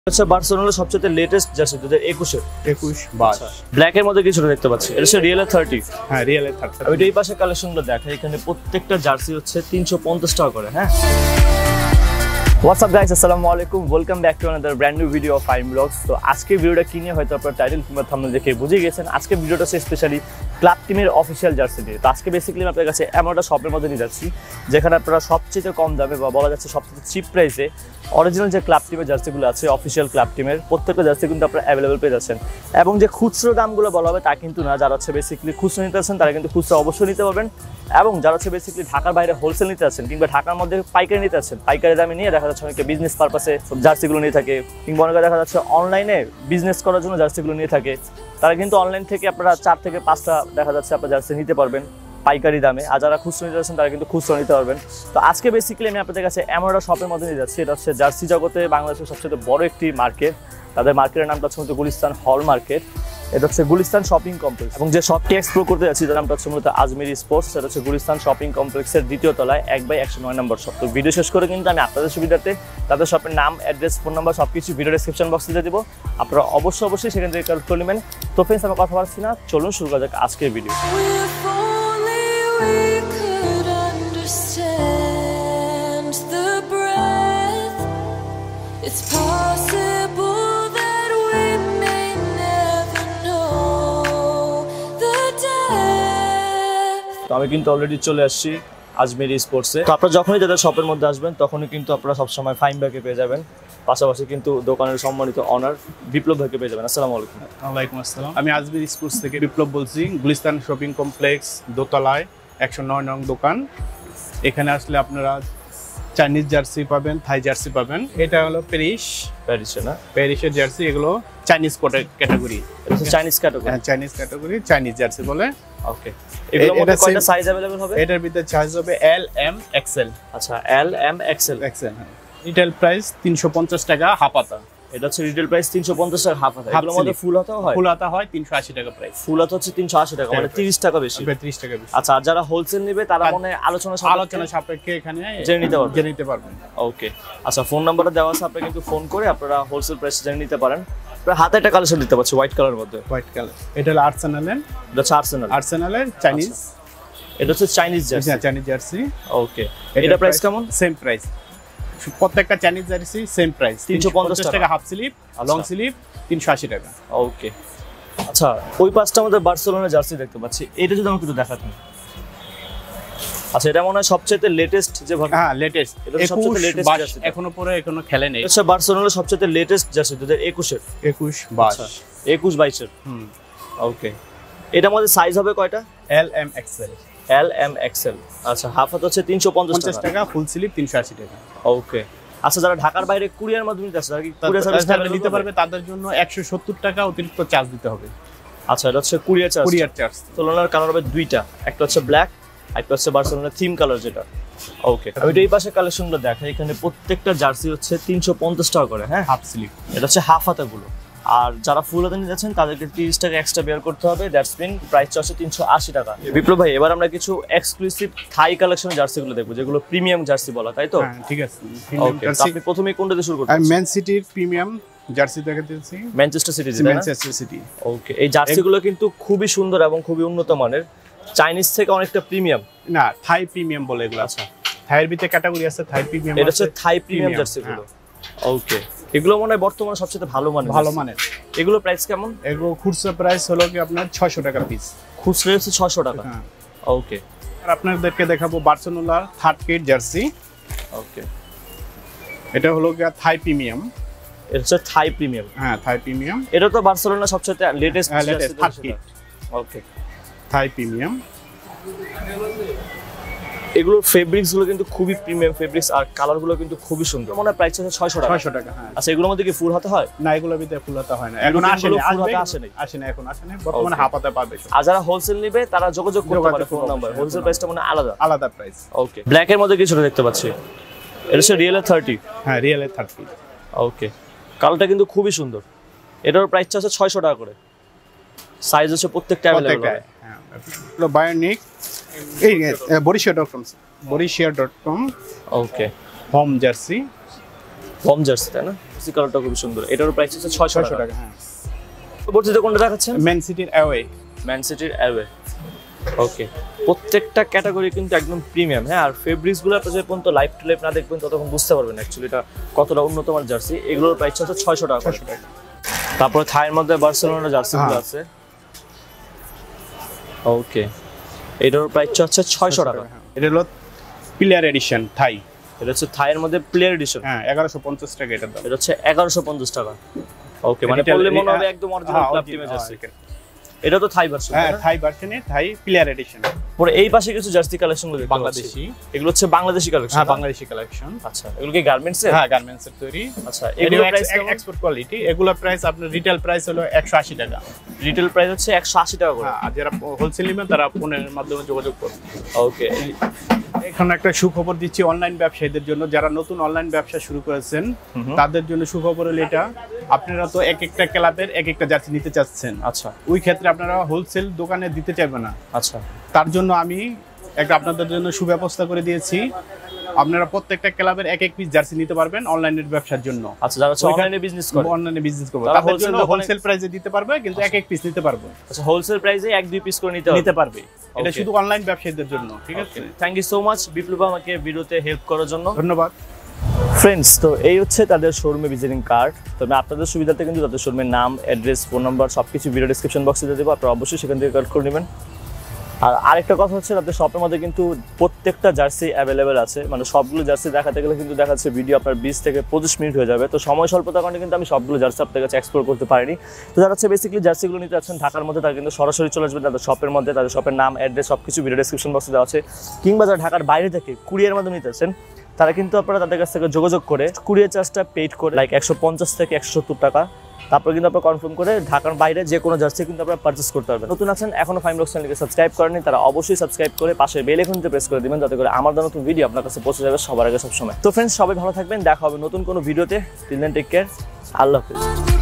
আচ্ছা বার্সেলোনার সবচেয়ে লেটেস্ট জার্সি 2021 ব্ল্যাক এর মধ্যে কিছুটা দেখতে পাচ্ছি। এটা হচ্ছে রিয়েল 30। হ্যাঁ রিয়েল 30। আমি এই পাশে কালেকশনগুলো দেখাই। এখানে প্রত্যেকটা জার্সি হচ্ছে 350 টাকা করে। হ্যাঁ, হোয়াটস আপ গাইস, আসসালামু আলাইকুম, welcome back to another brand new video of Fahim vlogs. তো আজকে ভিডিওটা কি নিয়ে হয়তো আপনারা টাইটেল কিংবা থাম্বনেল দেখে বুঝে গেছেন। আজকে ভিডিওটা হচ্ছে স্পেশালি ক্লাব টিমের অফিসিয়াল জার্সি নিয়ে। তো আজকে বেসিক্যালি আপনাদের কাছে এমন একটা শপের মধ্যে নিয়ে যাচ্ছি যেখানে আপনারা সবচেয়ে কম দামে বা বলা যাচ্ছে সবচেয়ে চিপ প্রাইসে অরিজিনাল যে ক্লাব টিমের জার্সিগুলো আছে, অফিসিয়াল ক্লাব টিমের প্রত্যেকটা জার্সি কিন্তু আপনারা অ্যাভেলেবল পেয়ে যাচ্ছেন। এবং যে খুচরো দামগুলো বলা হবে তা কিন্তু না, যারা হচ্ছে বেসিক্যালি খুচরো নিতে আছেন তারা কিন্তু খুচরো অবশ্যই নিতে পারবেন। এবং যারা হচ্ছে বেসিক্যালি ঢাকার বাইরে হোলসেল নিতে আছেন কিংবা ঢাকার মধ্যে পাইকারি নিতে আছেন, পাইকারি দামে নিয়ে দেখা যাচ্ছে অনেকে বিজনেস পারপাসে জার্সিগুলো নিয়ে থাকে, কিংবা অনেকে দেখা যাচ্ছে অনলাইনে বিজনেস করার জন্য জার্সিগুলো নিয়ে থাকে। তারা কিন্তু অনলাইন থেকে আপনারা 4 থেকে 5টা দেখা যাচ্ছে আপনারা জার্সি নিতে পারবেন পাইকারি দামে। আর যারা খুচরো নিতে যাচ্ছেন তারা কিন্তু খুচরো নিতে পারবেন। তো আজকে বেসিক্যালি আমি আপনাদের কাছে এমন একটা শপের মধ্যে নিয়ে যাচ্ছি। এটা হচ্ছে জার্সি জগতে বাংলাদেশের সবচেয়ে বড় একটি মার্কেট। তাদের মার্কেটের নামটা হচ্ছে মূলত গুলিস্তান হল মার্কেট। এটা হচ্ছে গুলিস্তান শপিং কমপ্লেক্স। এবং যে শপটি এক্সপ্লোর করতে যাচ্ছি তার নামটা হচ্ছে মূলত আজমিরি স্পোর্টস। এটা হচ্ছে গুলিস্তান শপিং কমপ্লেক্সের 2য় তলায় 1/109 নম্বর শপ। তো ভিডিও শেষ করে কিন্তু আমি আপনাদের সুবিধাতে তাদের শপের নাম, অ্যাড্রেস, ফোন নাম্বার সবকিছু ভিডিও ডেসক্রিপশন বক্সে দিয়ে দেববো। আপনারা অবশ্যই সেখান থেকে কালেক্ট করে নেবেন। তো ফ্রেন্ডস, আমি কথা বলছি না, চলুন শুরু করা যাক আজকের video. It's possible that we may never know the depth. তো আমি কিন্তু অলরেডি চলে আসছি আজমিরি স্পোর্টসে। তো আপনারা যখনই যাদের শপের মধ্যে আসবেন তখনই কিন্তু আপনারা সবসময় ফাইম ভাইকে পেয়ে যাবেন। পাশাপাশি কিন্তু দোকানের সম্মানিত অনার বিপ্লব ভাইকে পেয়ে যাবেন। আসসালামু আলাইকুম। ওয়ালাইকুম আসসালাম। আমি আজমিরি স্পোর্টস থেকে বিপ্লব বলছি। গুলিস্তান শপিং কমপ্লেক্স দোতলায় 109 নং দোকান। এখানে আসলে আপনারা চাইনিজ জার্সি পাবেন, থাই জার্সি পাবেন। এটা হলো প্যারিসের জার্সি। এগুলো চাইনিজ ক্যাটাগরি। Chinese category? হ্যাঁ, চাইনিজ ক্যাটাগরি, চাইনিজ জার্সি বলে। ওকে, এগুলোর মধ্যে কয়টা সাইজ अवेलेबल হবে? এটার ভিতরে সাইজ হবে এল, এম, এক্সেল। আচ্ছা, এল, এম, এক্সেল। হ্যাঁ। রিটেল প্রাইস 350 টাকা হাফ হাতা। এটা হচ্ছে রিটেল প্রাইস 350 টাকা হাফ হাতা। এগুলোর মধ্যে ফুল হাতা হয়? ফুল হাতা হয় 380 টাকা প্রাইস। ফুল হাতা হচ্ছে 380 টাকা, মানে 30 টাকা বেশি। 30 টাকা বেশি। আচ্ছা, আর যারা হোলসেল নেবে তারা মানে আলোচনা সাপেক্ষে এখানে জেনে নিতে পারবেন। ওকে, আচ্ছা, ফোন নাম্বারটা দেওয়া আছে, আপনারা কিন্তু ফোন করে আপনারা হোলসেল প্রাইস জেনে নিতে পারেন। আপনারা হাতে একটা কালেকশন দিতে পারছি হোয়াইট কালার মধ্যে। হোয়াইট কালার, এটা হলো আর্সেনালের। এটা হচ্ছে আর্সেনালের চাইনিজ। এটা হচ্ছে Chinese jersey. Chinese jersey. Okay, এটা প্রাইস কেমন? Same price. প্রত্যেকটা চাইনিজ জার্সি সেম প্রাইস, 350 টাকা হাফ স্লিপ, লং স্লিপ 380 টাকা। ওকে, আচ্ছা, ওই পাঁচটা আমাদের বার্সেলোনার জার্সি দেখতে পাচ্ছি। এটা যদি আমাকে একটু দেখাতেন। আচ্ছা, এটা মনে হয় সবচেয়ে লেটেস্ট যে ভার্সন। হ্যাঁ, লেটেস্ট। এটা সবচেয়ে লেটেস্ট জার্সি। এখনো খেলে নেই। আচ্ছা, বার্সেলোনার সবচেয়ে লেটেস্ট জার্সি 2021 এর। 21-22 এর। ওকে, এটা আমাদের সাইজ হবে কয়টা? L, M, XL. L, M, XL. আচ্ছা, হাফ হাত হচ্ছে 350 টাকা, ফুল স্লিপ 380 টাকা। ওকে, আচ্ছা, যারা ঢাকার বাইরে কুরিয়ার মাধ্যমে নিতে আসে তারা কি কুরিয়ার সার্ভিস নিতে পারবে? তাদের জন্য 170 টাকা অতিরিক্ত চার্জ দিতে হবে। আচ্ছা, এটা হচ্ছে কুরিয়ার চার্জ। তুলনার কালার হবে দুইটা, একটা হচ্ছে ব্ল্যাক, একটা হচ্ছে বার্সেলোনার থিম কালার যেটা। ওকে, আমি এই পাশে কালেকশনগুলো দেখাই। এখানে প্রত্যেকটা জার্সি হচ্ছে 350 টাকা করে। হ্যাঁ, হাফ স্লিপ। এটা হচ্ছে হাফ হাতাগুলো। আর যারা ফুল হাতে নিতে যাচ্ছেন তাদেরকে 30 টাকা এক্সট্রা বেয়ার করতে হবে। দ্যাটস মিন প্রাইস হচ্ছে 380 টাকা। বিপ্লব ভাই, এবার আমরা কিছু এক্সক্লুসিভ থাই কালেকশনের জার্সিগুলো দেখবো যেগুলো প্রিমিয়াম জার্সি বলা, তাই তো? হ্যাঁ, ঠিক আছে। ওকে, আপনি প্রথমেই কোনটা দিয়ে শুরু করতে? আমি ম্যান সিটির প্রিমিয়াম জার্সি দেখাতেছি। Manchester City. ওকে, এই জার্সিগুলো কিন্তু খুবই সুন্দর এবং খুবই উন্নত মানের। চাইনিজ থেকে অনেকটা প্রিমিয়াম। না, থাই প্রিমিয়াম বলে এগুলো। আচ্ছা, থাইয়ের ভিতরে ক্যাটাগরি আছে, থাই প্রিমিয়াম। এটা হচ্ছে থাই প্রিমিয়াম জার্সিগুলো। ওকে, এগুলো মনে হয় বর্তমানে সবচেয়ে ভালো মানের। এগুলো প্রাইস কেমন? এগুলো খুচরা প্রাইস হলো কি আপনার 600 টাকা পিস। খুচরা হচ্ছে 600 টাকা। হ্যাঁ। ওকে, আর আপনাদেরকে দেখাবো বার্সেলোনার থার্ড কেট জার্সি। ওকে, এটা হলো কি থাই প্রিমিয়াম। এটা হচ্ছে থাই প্রিমিয়াম। হ্যাঁ, থাই প্রিমিয়াম। এটা তো বার্সেলোনার সবচেয়ে latest third kit. Okay, Thai premium. এগুলোর ফেব্রিক্স গুলো কিন্তু খুবই প্রিমিয়াম ফেব্রিক্স, আর কালার গুলো কিন্তু খুবই সুন্দর। মনে হয় প্রাইস হচ্ছে 600 টাকা। 600 টাকা। হ্যাঁ। আচ্ছা, এগুলোর মধ্যে কি ফুল হাতা হয়? না, এগুলোর ভিতরে ফুল হাতা হয় না। এখন আসেনি, এখন আসেনি। বর্তমানে হাফ হাতা পাবে। আর যারা হোলসেল নেবে তারা যোগাযোগ করতে পারে ফোন নাম্বার। হোলসেল প্রাইসটা মানে আলাদা প্রাইস। ওকে, ব্ল্যাক এর মধ্যে কিছুটা দেখতে পাচ্ছি। এটা হচ্ছে রিয়েল 30। হ্যাঁ, রিয়েল 30। ওকে, কালারটা কিন্তু খুবই সুন্দর। এটার প্রাইসটা হচ্ছে 600 টাকা করে। সাইজ হচ্ছে প্রত্যেকটা अवेलेबल। হ্যাঁ, এটা বায়োনিক। এই বরিশিয়া.com। Okay, home jersey. বম জার্সি তাই না? জার্সি কালারটা খুব সুন্দর। এটার প্রাইস হচ্ছে 600 টাকা। হ্যাঁ। পরবর্তীতে কোনটা দেখাচ্ছেন? ম্যান সিটির অ্যাওয়ে। ম্যান সিটির অ্যাওয়ে। ওকে, প্রত্যেকটা ক্যাটাগরি কিন্তু একদম প্রিমিয়াম। হ্যাঁ, আর ফেব্রিক্সগুলো আপনি যে পর্যন্ত লাইভ টু লাইভ না দেখবেন ততক্ষণ বুঝতে পারবেন অ্যাকচুয়ালি এটা কতটা উন্নত মানের জার্সি। এগুলোর প্রাইস হচ্ছে 600 টাকা। তারপরে থাইয়ের মধ্যে বার্সেলোনার জার্সিগুলো আছে। ওকে, এটার প্রাইস হচ্ছে 600 টাকা। এটা হলো প্লেয়ার এডিশন থাই। এটা হচ্ছে থাইয়ের মধ্যে প্লেয়ার এডিশন। হ্যাঁ, 1150 টাকা এটার দাম। এটা হচ্ছে 1150 টাকা। ওকে, মানে পড়লে মনে হবে একদম অরিজিনাল ক্লাব টিমের জার্সি। এটা তো থাই ভার্সন। হ্যাঁ, থাই ভার্সনে থাই প্লেয়ার এডিশন। পরে এই পাশে কিছু জার্সি কালেকশনগুলো দেখতে পাচ্ছি। বাংলাদেশি, এগুলো হচ্ছে বাংলাদেশি কালেকশন। হ্যাঁ, বাংলাদেশি কালেকশন। আচ্ছা, এগুলো কি গার্মেন্টস এর? হ্যাঁ, গার্মেন্টস এর তৈরি। আচ্ছা, এগুলো প্রাইস এক্সপোর্ট কোয়ালিটি। এগুলো প্রাইস আপনার রিটেল প্রাইস হলো 180 টাকা। রিটেল প্রাইস হচ্ছে 180 টাকা করে। হ্যাঁ, আর যারা হোলসেল নেবেন তারা ফোনের মাধ্যমে যোগাযোগ করুন। ওকে, এখন একটা সুখবর দিচ্ছি অনলাইন ব্যবসায়ীদের জন্য, যারা নতুন অনলাইন ব্যবসা শুরু করেছেন তাদের জন্য সুখবর হলো এটা, আপনারা তো এক একটা ক্লাবের এক একটা জার্সি নিতে চাচ্ছেন। আচ্ছা, ওই ক্ষেত্রে আপনারা হোলসেল দোকানে দিতে চাইবেন না। আচ্ছা, তার জন্য আমি একটা আপনাদের জন্য সুব্যবস্থা করে দিয়েছি। আপনারা প্রত্যেকটা ক্লাবের এক এক পিস জার্সি নিতে পারবেন অনলাইনের ব্যবসার জন্য। আচ্ছা, যারা অনলাইনে বিজনেস করে, অনলাইনে বিজনেস করবে তারা তাদের জন্য হোলসেল প্রাইসে দিতে পারবে, কিন্তু এক এক পিস নিতে পারবে। আচ্ছা, হোলসেল প্রাইসে 1-2 পিস করে নিতে পারবে। এটা শুধু অনলাইন ব্যবসায়ীদের জন্য। ঠিক আছে, thank you so much Biplob আমাকে ভিডিওতে হেল্প করার জন্য। ধন্যবাদ। ফ্রেন্ডস, তো এই হচ্ছে তাদের শোরুমে ভিজিটিং কার্ড। তবে আপনাদের সুবিধাতে কিন্তু তাদের শোরুমের নাম, অ্যাড্রেস, ফোন নাম্বার সবকিছু ভিডিও ডেসক্রিপশন বক্সে দিয়ে দেবো। আপনারা অবশ্যই সেখান থেকে কালেক্ট করে নেবেন। আর আরেকটা কথা হচ্ছে, তাদের শপের মধ্যে কিন্তু প্রত্যেকটা জার্সি অ্যাভেলেবেল আছে। মানে সবগুলো জার্সি দেখাতে গেলে কিন্তু দেখা যাচ্ছে ভিডিও আপনার 20 থেকে 25 মিনিট হয়ে যাবে। তো সময় স্বল্পতার কারণে কিন্তু আমি সবগুলো জার্সি আপনাদের কাছে এক্সপ্লোর করতে পারিনি। তো যারা হচ্ছে বেসিক্যালি জার্সিগুলো নিতে যাচ্ছেন ঢাকার মধ্যে, তারা কিন্তু সরাসরি চলে আসবেন তাদের শপের মধ্যে। তাদের শপের নাম, অ্যাড্রেস সবকিছু ভিডিও ডেসক্রিপশন বক্সে দেওয়া আছে। কিংবা যারা ঢাকার বাইরে থেকে কুরিয়ার মাধ্যমে নিতে যাচ্ছেন, তারা কিন্তু আপনারা তাদের কাছ থেকে যোগাযোগ করে কুরিয়ার চার্জটা পেইড করে লাইক 150 থেকে 170 টাকা, তারপর কিন্তু আপনারা কনফার্ম করে ঢাকার বাইরে যে কোনো জার্সি কিন্তু আপনারা পারচেস করতে পারবেন। নতুন আছেন, এখনো ফাইম ব্লগস চ্যানেলকে সাবস্ক্রাইব করেননি, তারা অবশ্যই সাবস্ক্রাইব করে পাশে বেল আইকনটি প্রেস করে দিবেন, যাতে করে আমার নতুন ভিডিও আপনার কাছে পৌঁছে যাবে সবার আগে সবসময়। তো ফ্রেন্ডস, সবাই ভালো থাকবেন, দেখা হবে নতুন কোনো ভিডিওতে। টিল দেন টেক কেয়ার, আল্লাহ হাফেজ।